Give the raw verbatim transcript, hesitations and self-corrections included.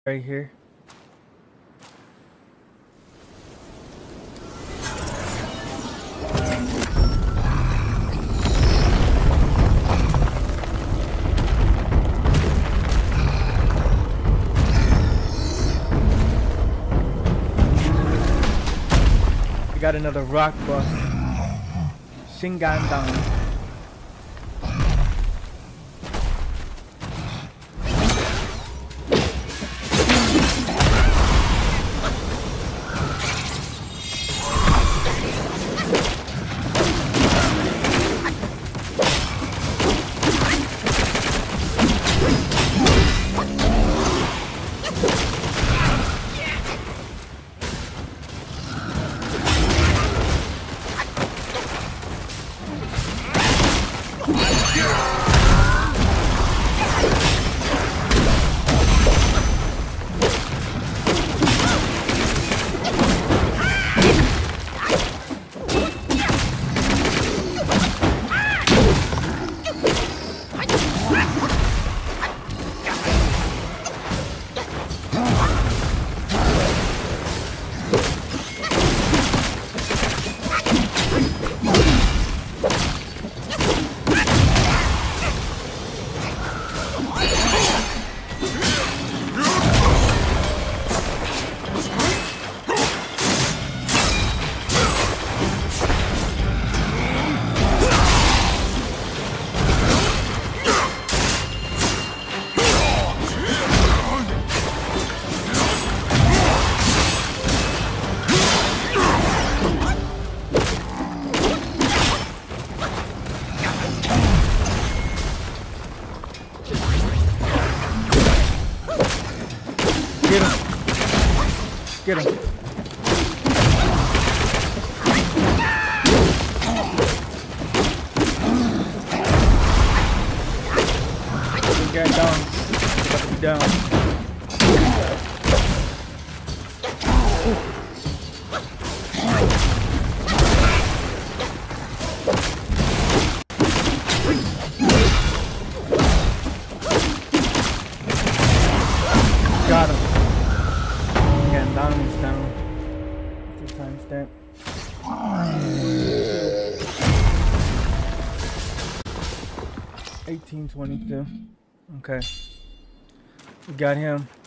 right here. We got another rock buff. Shigandang. Get him. Get him. Get down. Get down. Got him. Again, down is down. Two times that. eighteen twenty-two. Okay. We got him.